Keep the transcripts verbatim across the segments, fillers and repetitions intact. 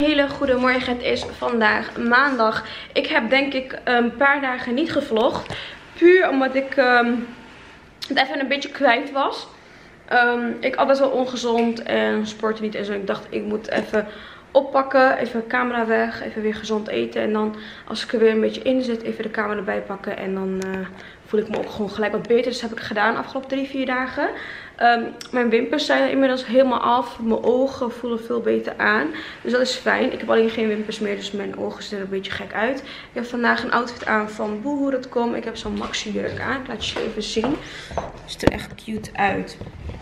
Hele goede morgen, het is vandaag maandag. Ik heb denk ik een paar dagen niet gevlogd. Puur omdat ik um, het even een beetje kwijt was. Um, ik at best wel ongezond en sportte niet en zo. Ik dacht ik moet even oppakken, even camera weg, even weer gezond eten. En dan als ik er weer een beetje in zit, even de camera erbij pakken. En dan uh, voel ik me ook gewoon gelijk wat beter. Dus dat heb ik gedaan de afgelopen drie, vier dagen. Um, mijn wimpers zijn inmiddels helemaal af. Mijn ogen voelen veel beter aan. Dus dat is fijn. Ik heb alleen geen wimpers meer, dus mijn ogen zien er een beetje gek uit. Ik heb vandaag een outfit aan van boohoo punt com. Ik heb zo'n maxi jurk aan. Ik laat je even zien. Het ziet er echt cute uit.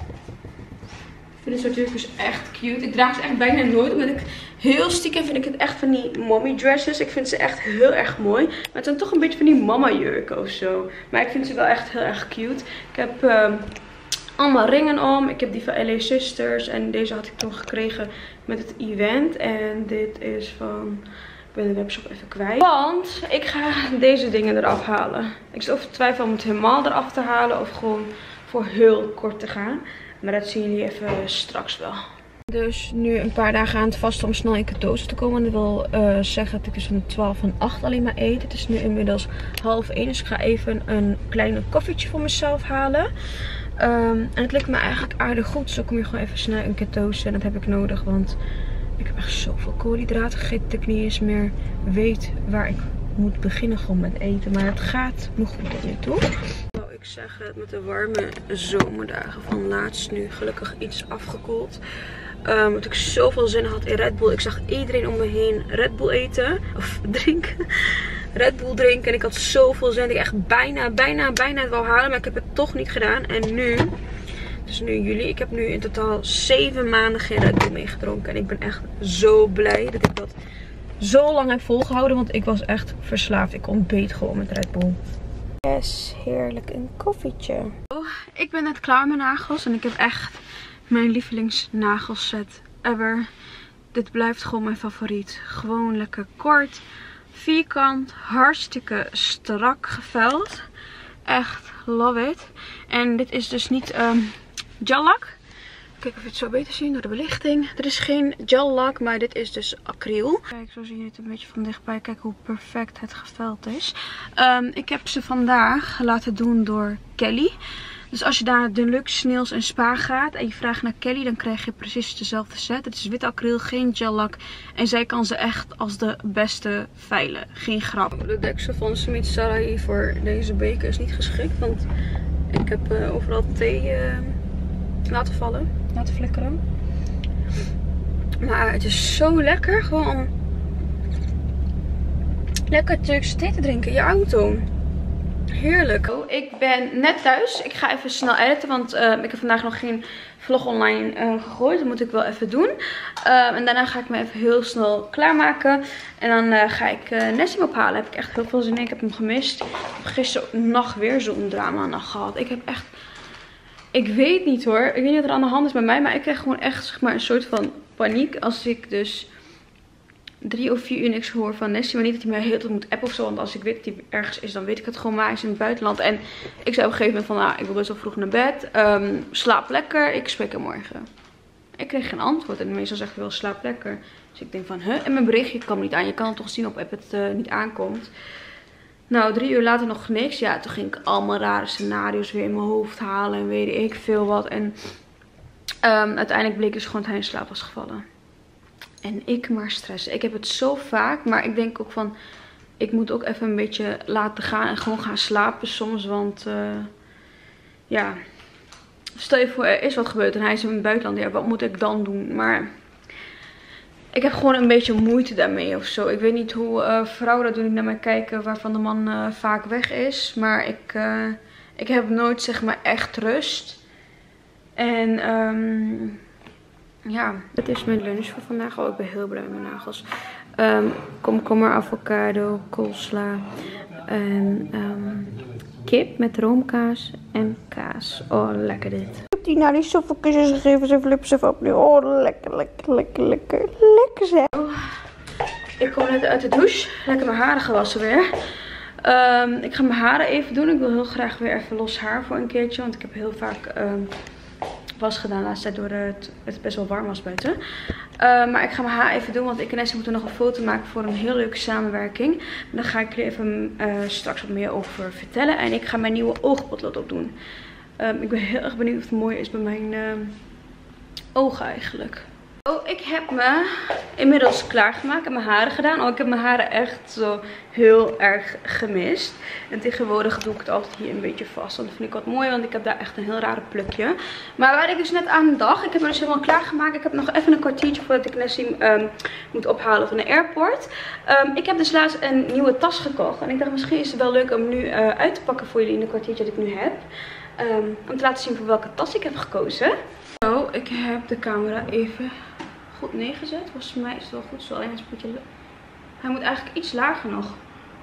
Ik vind dit soort jurkjes echt cute. Ik draag ze echt bijna nooit. Omdat ik heel stiekem vind ik het echt van die mommy dresses. Ik vind ze echt heel erg mooi. Maar het zijn toch een beetje van die mama jurken of zo. Maar ik vind ze wel echt heel erg cute. Ik heb uh, allemaal ringen om. Ik heb die van L A Sisters. En deze had ik toen gekregen met het event. En dit is van... Ik ben de webshop even kwijt. Want ik ga deze dingen eraf halen. Ik zit over te twijfelen om het helemaal eraf te halen. Of gewoon voor heel kort te gaan. Maar dat zien jullie even straks wel. Dus nu een paar dagen aan het vasten om snel in ketosis te komen. Dat wil uh, zeggen dat ik dus van twaalf van acht alleen maar eet. Het is nu inmiddels half één. Dus ik ga even een klein koffietje voor mezelf halen. Um, en het lukt me eigenlijk aardig goed. Dus ik kom hier gewoon even snel in ketosis. En dat heb ik nodig. Want ik heb echt zoveel koolhydraten gegeten dat ik niet eens meer weet waar ik moet beginnen gewoon met eten. Maar het gaat me goed tot nu toe. Ik zeg het, met de warme zomerdagen van laatst nu gelukkig iets afgekoeld. Um, omdat ik zoveel zin had in Red Bull. Ik zag iedereen om me heen Red Bull eten. Of drinken. Red Bull drinken. En ik had zoveel zin dat ik echt bijna, bijna, bijna het wou halen. Maar ik heb het toch niet gedaan. En nu, het is nu juli. Ik heb nu in totaal zeven maanden geen Red Bull meer gedronken. En ik ben echt zo blij dat ik dat zo lang heb volgehouden. Want ik was echt verslaafd. Ik ontbeet gewoon met Red Bull. Yes, heerlijk een koffietje. Oh, ik ben net klaar met nagels en ik heb echt mijn lievelingsnagelset ever. Dit blijft gewoon mijn favoriet. Gewoon lekker kort, vierkant, hartstikke strak geveld. Echt love it. En dit is dus niet um, gel lak. Kijk of je het zo beter ziet door de belichting. Er is geen gel lak, maar dit is dus acryl. Kijk, zo zie je het een beetje van dichtbij. Kijk hoe perfect het geveld is. Um, ik heb ze vandaag laten doen door Kelly. Dus als je daar naar Deluxe Nails en Spa gaat en je vraagt naar Kelly, dan krijg je precies dezelfde set. Het is wit acryl, geen gel lak. En zij kan ze echt als de beste veilen. Geen grap. De deksel van Smith Sarai voor deze beker is niet geschikt. Want ik heb uh, overal thee uh, laten vallen. Laten flikkeren. Maar het is zo lekker gewoon om lekker Turkse thee te drinken in je auto. Heerlijk. Oh, ik ben net thuis. Ik ga even snel editen, want uh, ik heb vandaag nog geen vlog online uh, gegooid. Dat moet ik wel even doen. Uh, en daarna ga ik me even heel snel klaarmaken. En dan uh, ga ik uh, Nessim ophalen. Daar heb ik echt heel veel zin in. Ik heb hem gemist. Ik heb gisteren nacht weer zo'n drama nacht gehad. Ik heb echt... Ik weet niet hoor. Ik weet niet wat er aan de hand is bij mij. Maar ik krijg gewoon echt zeg maar, een soort van paniek. Als ik dus drie of vier uur niks hoor van Nessie. Maar niet dat hij mij heel tijd moet appen of zo. Want als ik weet dat hij ergens is, dan weet ik het gewoon. Maar hij is in het buitenland. En ik zei op een gegeven moment van, nou, ik wil best wel vroeg naar bed. Um, slaap lekker. Ik spreek hem morgen. Ik kreeg geen antwoord. En meestal zegt hij wel, slaap lekker. Dus ik denk van, huh? En mijn berichtje kwam niet aan. Je kan het toch zien op app het uh, niet aankomt. Nou, drie uur later nog niks. Ja, toen ging ik allemaal rare scenario's weer in mijn hoofd halen. En weet ik veel wat. En um, uiteindelijk bleek dus gewoon dat hij in slaap was gevallen. En ik maar stressen. Ik heb het zo vaak. Maar ik denk ook van... Ik moet ook even een beetje laten gaan. En gewoon gaan slapen soms. Want... Uh, ja... Stel je voor, er is wat gebeurd. En hij is in het buitenland. Ja, wat moet ik dan doen? Maar... Ik heb gewoon een beetje moeite daarmee of zo. Ik weet niet hoe uh, vrouwen dat doen die naar mij kijken. Waarvan de man uh, vaak weg is. Maar ik, uh, ik heb nooit zeg maar echt rust. En... Um, Ja, dit is mijn lunch voor vandaag. Oh, ik ben heel blij met mijn nagels. Um, komkommer, avocado, koolsla. En um, kip met roomkaas en kaas. Oh, lekker dit. Ik heb die nou die zoveel kusjes gegeven. Ze flippen ze op nu. Oh, lekker, lekker, lekker, lekker. Lekker zeg. Oh, ik kom net uit de douche. Lekker mijn haren gewassen weer. Um, ik ga mijn haren even doen. Ik wil heel graag weer even los haar voor een keertje. Want ik heb heel vaak... Um, was gedaan laatst tijd door het, het best wel warm was buiten. Uh, maar ik ga mijn haar even doen, want ik en Nessie moeten nog een foto maken voor een heel leuke samenwerking. En daar ga ik er even uh, straks wat meer over vertellen. En ik ga mijn nieuwe oogpotlood opdoen. Um, ik ben heel erg benieuwd of het mooi is bij mijn uh, ogen eigenlijk. Oh, ik heb me inmiddels klaargemaakt en mijn haren gedaan. Oh, ik heb mijn haren echt zo heel erg gemist. En tegenwoordig doe ik het altijd hier een beetje vast. Want dat vind ik wat mooi, want ik heb daar echt een heel rare plukje. Maar waar ik dus net aan dacht, ik heb me dus helemaal klaargemaakt. Ik heb nog even een kwartiertje voordat ik Nessie um, moet ophalen van de airport. Um, ik heb dus laatst een nieuwe tas gekocht. En ik dacht, misschien is het wel leuk om nu uh, uit te pakken voor jullie in de kwartiertje dat ik nu heb. Um, om te laten zien voor welke tas ik heb gekozen. Zo, ik heb de camera even goed neergezet. Volgens mij is het wel goed zo. Alleen een spoedje. Hij moet eigenlijk iets lager nog.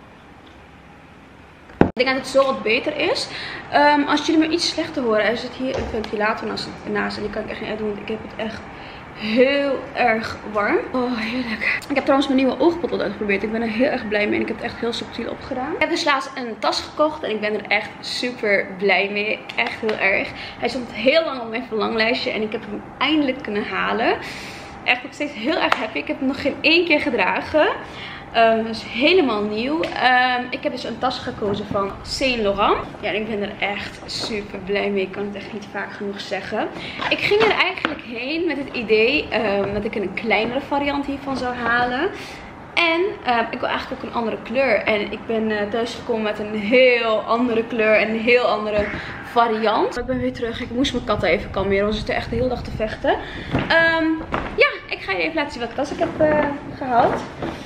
Ik denk dat het zo wat beter is. Um, als jullie me iets slechter horen, er zit hier een ventilator naast, naast en die kan ik echt niet uitdoen, want ik heb het echt heel erg warm. Oh, heerlijk. Ik heb trouwens mijn nieuwe oogpotlood uitgeprobeerd. Ik ben er heel erg blij mee en ik heb het echt heel subtiel opgedaan. Ik heb dus laatst een tas gekocht en ik ben er echt super blij mee. Echt heel erg. Hij stond heel lang op mijn verlanglijstje en ik heb hem eindelijk kunnen halen. Echt nog steeds heel erg happy. Ik heb hem nog geen één keer gedragen. Um, dus helemaal nieuw. Um, ik heb dus een tas gekozen van Saint Laurent. Ja, en ik ben er echt super blij mee. Ik kan het echt niet vaak genoeg zeggen. Ik ging er eigenlijk heen met het idee um, dat ik een kleinere variant hiervan zou halen. En uh, ik wil eigenlijk ook een andere kleur. En ik ben uh, thuisgekomen met een heel andere kleur en een heel andere variant. Ik ben weer terug. Ik moest mijn kat even kalmeren. Want ze zitten echt de hele dag te vechten. Um, ja, ik ga je even laten zien welke tas ik heb uh, gehaald.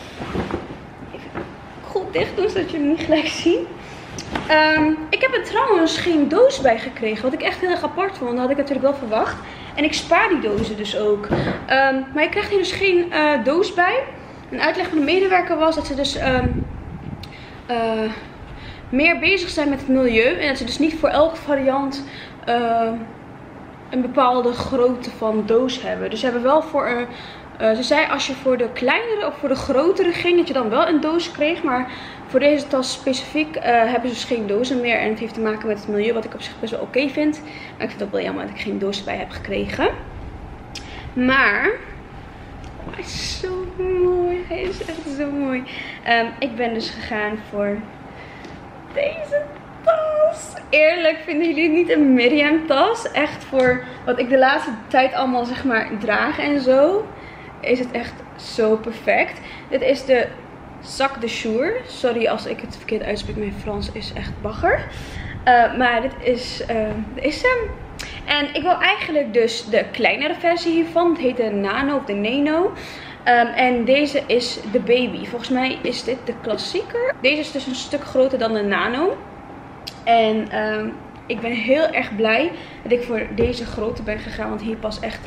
Even goed dicht doen, zodat jullie hem niet gelijk zien. Um, ik heb er trouwens geen doos bij gekregen. Wat ik echt heel erg apart vond. Dat had ik natuurlijk wel verwacht. En ik spaar die dozen dus ook. Um, maar je krijgt hier dus geen uh, doos bij. Een uitleg van de medewerker was dat ze dus um, uh, meer bezig zijn met het milieu. En dat ze dus niet voor elke variant uh, een bepaalde grootte van doos hebben. Dus ze hebben wel voor een... Uh, ze zei als je voor de kleinere of voor de grotere ging, dat je dan wel een doos kreeg. Maar voor deze tas specifiek uh, hebben ze dus geen dozen meer. En het heeft te maken met het milieu, wat ik op zich best wel oké okay vind. Maar ik vind het ook wel jammer dat ik geen doos bij heb gekregen. Maar... hij is zo mooi. Hij is echt zo mooi. Um, ik ben dus gegaan voor deze tas. Eerlijk, vinden jullie het niet een Miriam tas? Echt voor wat ik de laatste tijd allemaal zeg maar draag en zo. Is het echt zo perfect. Dit is de Sac de Jour. Sorry als ik het verkeerd uitspreek. Mijn Frans is echt bagger. Uh, maar dit is, uh, dit is hem. En ik wil eigenlijk dus de kleinere versie hiervan. Het heet de Nano of de Nano. Um, en deze is de baby. Volgens mij is dit de klassieker. Deze is dus een stuk groter dan de Nano. En um, ik ben heel erg blij dat ik voor deze grootte ben gegaan. Want hier past echt,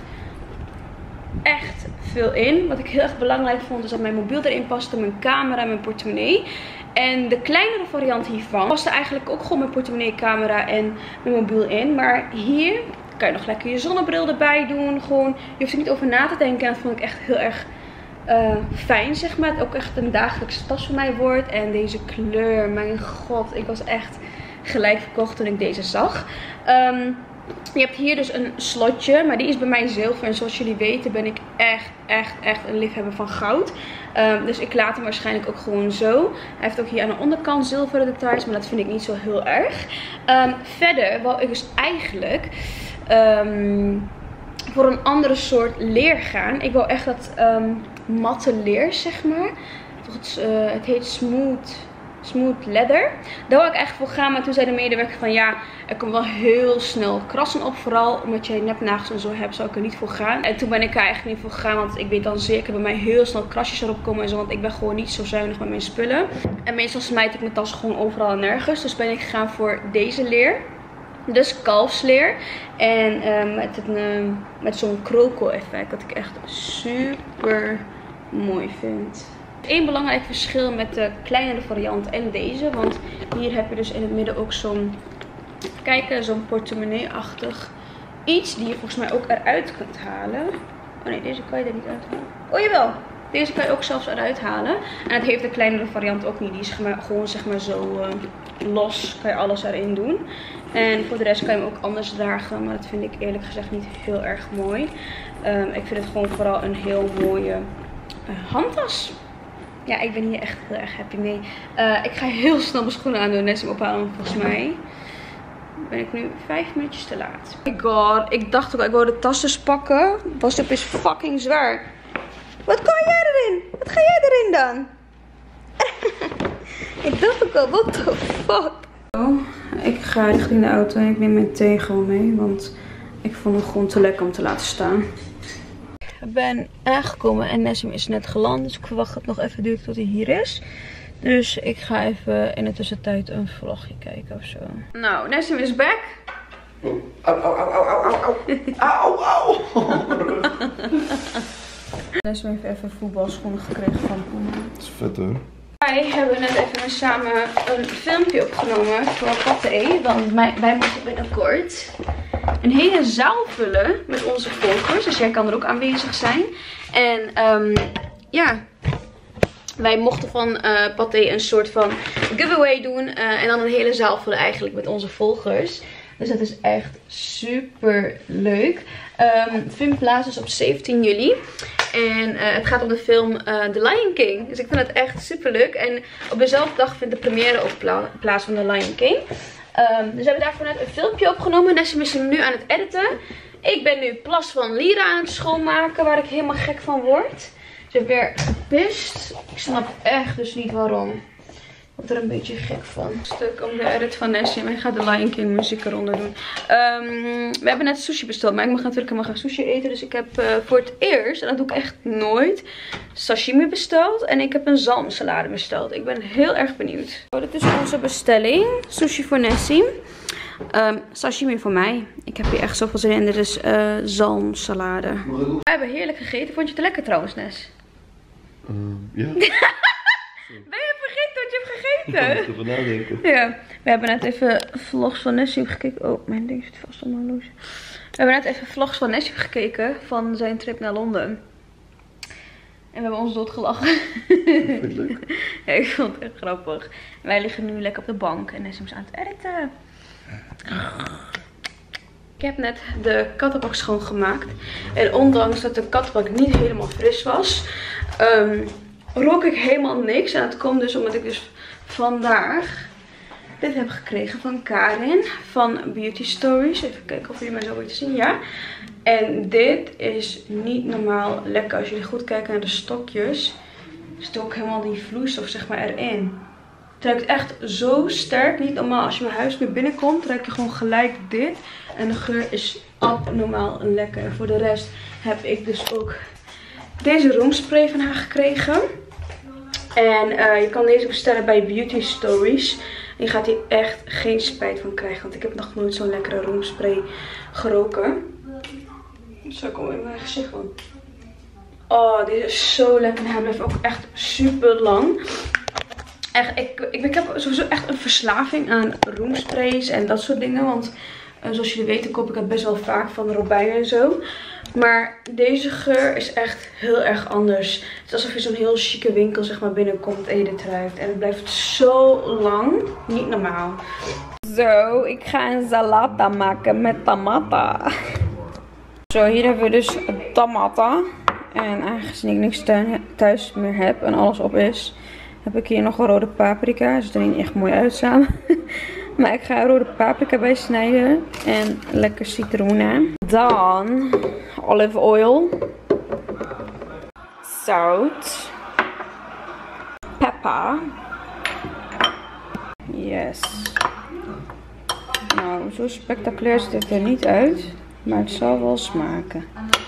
echt veel in. Wat ik heel erg belangrijk vond is dat mijn mobiel erin paste. Mijn camera en mijn portemonnee. En de kleinere variant hiervan paste eigenlijk ook gewoon mijn portemonnee, camera en mijn mobiel in. Maar hier kan je nog lekker je zonnebril erbij doen. Gewoon, je hoeft er niet over na te denken. En dat vond ik echt heel erg uh, fijn, zeg maar. Het ook echt een dagelijkse tas voor mij wordt. En deze kleur, mijn god. Ik was echt gelijk verkocht toen ik deze zag. Um, je hebt hier dus een slotje, maar die is bij mij zilver. En zoals jullie weten ben ik echt, echt, echt een liefhebber van goud. Um, dus ik laat hem waarschijnlijk ook gewoon zo. Hij heeft ook hier aan de onderkant zilveren details, maar dat vind ik niet zo heel erg. Um, verder wou ik dus eigenlijk um, voor een andere soort leer gaan. Ik wil echt dat um, matte leer, zeg maar. Het, uh, het heet Smooth... Smooth leather. Daar wil ik echt voor gaan. Maar toen zei de medewerker van ja, er komt wel heel snel krassen op. Vooral omdat jij nepnagels en zo hebt, zou ik er niet voor gaan. En toen ben ik er eigenlijk niet voor gegaan. Want ik weet dan zeker bij mij heel snel krasjes erop komen en zo. Want ik ben gewoon niet zo zuinig met mijn spullen. En meestal smijt ik mijn tas gewoon overal en nergens. Dus ben ik gegaan voor deze leer. Dus kalfsleer. En um, met, een, um, met zo'n kroko effect. Dat ik echt super mooi vind. Eén belangrijk verschil met de kleinere variant en deze. Want hier heb je dus in het midden ook zo'n, kijk, zo'n portemonnee-achtig iets. Die je volgens mij ook eruit kunt halen. Oh nee, deze kan je er niet uithalen. Oh jawel, Deze kan je ook zelfs eruit halen. En het heeft de kleinere variant ook niet. Die is gewoon zeg maar zo uh, los. Kan je alles erin doen. En voor de rest kan je hem ook anders dragen. Maar dat vind ik eerlijk gezegd niet heel erg mooi. Um, ik vind het gewoon vooral een heel mooie uh, handtas. Ja, ik ben hier echt heel erg happy mee. Uh, ik ga heel snel mijn schoenen aan doen. Net hem ophalen volgens mij. Ben ik nu vijf minuutjes te laat. Oh my god, ik dacht ook, ik wou de tassen pakken. Was het is fucking zwaar. Wat kan jij erin? Wat ga jij erin dan? Ik dacht ook al, what the fuck? Oh, ik ga richting de auto en ik neem mijn thee gewoon mee. Want ik vond hem gewoon te lekker om te laten staan. Ik ben aangekomen en Nessim is net geland. Dus ik verwacht het nog even duurt tot hij hier is. Dus ik ga even in de tussentijd een vlogje kijken of zo. Nou, Nessim is back. Oh, au, au, au, au, au, au. Au, au. Nessim heeft even voetbalschoenen gekregen van Puma. Dat is vet hoor. Wij hebben net even samen een filmpje opgenomen voor Pathé. Want wij moeten binnenkort een hele zaal vullen met onze volgers. Dus jij kan er ook aanwezig zijn. En um, ja... Wij mochten van uh, Pathé een soort van giveaway doen. Uh, en dan een hele zaal vullen eigenlijk met onze volgers. Dus dat is echt super leuk. Um, het vindt plaats dus op zeventien juli. En uh, het gaat om de film uh, The Lion King. Dus ik vind het echt super leuk. En op dezelfde dag vindt de première ook pla plaats van The Lion King. Um, dus we hebben daarvoor net een filmpje opgenomen. Nessim is hem nu aan het editen. Ik ben nu Plas van Lira aan het schoonmaken. Waar ik helemaal gek van word. Ze heeft weer gepist. Ik snap echt dus niet waarom. Ik word er een beetje gek van. Een stuk om de edit van Nessim. Ik ga de Lion King muziek eronder doen. Um, we hebben net sushi besteld. Maar ik mag natuurlijk helemaal gaan sushi eten. Dus ik heb uh, voor het eerst, en dat doe ik echt nooit, sashimi besteld. En ik heb een zalmsalade besteld. Ik ben heel erg benieuwd. Oh, dit is onze bestelling. Sushi voor Nessim. Um, sashimi voor mij. Ik heb hier echt zoveel zin in. Dit is uh, zalmsalade. We hebben heerlijk gegeten. Vond je het lekker trouwens, Nes? Uh, ja. Ben je vergeten wat je hebt gegeten? Ik moet even nadenken. Ja. We hebben net even vlogs van Nessim gekeken. Oh, mijn ding zit vast op mijn horloge. We hebben net even vlogs van Nessim gekeken. Van zijn trip naar Londen. En we hebben ons doodgelachen. Vind je het leuk? Ja, ik vond het echt grappig. Wij liggen nu lekker op de bank. En Nessim is aan het editen. Ik heb net de kattenbak schoongemaakt. En ondanks dat de kattenbak niet helemaal fris was, um, rook ik helemaal niks. En dat komt dus omdat ik dus vandaag dit heb gekregen van Karin van Beauty Stories. Even kijken of jullie mij zo weten zien. Ja. En dit is niet normaal lekker. Als jullie goed kijken naar de stokjes, zit ook helemaal die vloeistof zeg maar erin. Het ruikt echt zo sterk. Niet normaal. Als je mijn huis weer binnenkomt, ruik je gewoon gelijk dit. En de geur is abnormaal lekker. En voor de rest heb ik dus ook deze roomspray van haar gekregen. En uh, je kan deze bestellen bij Beauty Stories. En je gaat hier echt geen spijt van krijgen. Want ik heb nog nooit zo'n lekkere roomspray geroken. Zo kom ik in mijn gezicht van. Oh, dit is zo lekker. En hij blijft ook echt super lang. Echt, ik, ik, ik heb sowieso echt een verslaving aan roomsprays en dat soort dingen. Want uh, zoals jullie weten koop ik het best wel vaak van Robijn en zo. Maar deze geur is echt heel erg anders. Het is alsof je zo'n heel chique winkel zeg maar binnenkomt en je dit ruikt. En het blijft zo lang. Niet normaal. Zo, ik ga een salata maken met tamata. Zo, hier hebben we dus tamata. En aangezien ik niks thuis meer heb en alles op is, heb ik hier nog een rode paprika. Het ziet er niet echt mooi uit samen. Maar ik ga een rode paprika bij snijden. En lekker citroenen. Dan olive oil. Zout. Pepper. Yes. Nou, zo spectaculair ziet het er niet uit. Maar het zal wel smaken.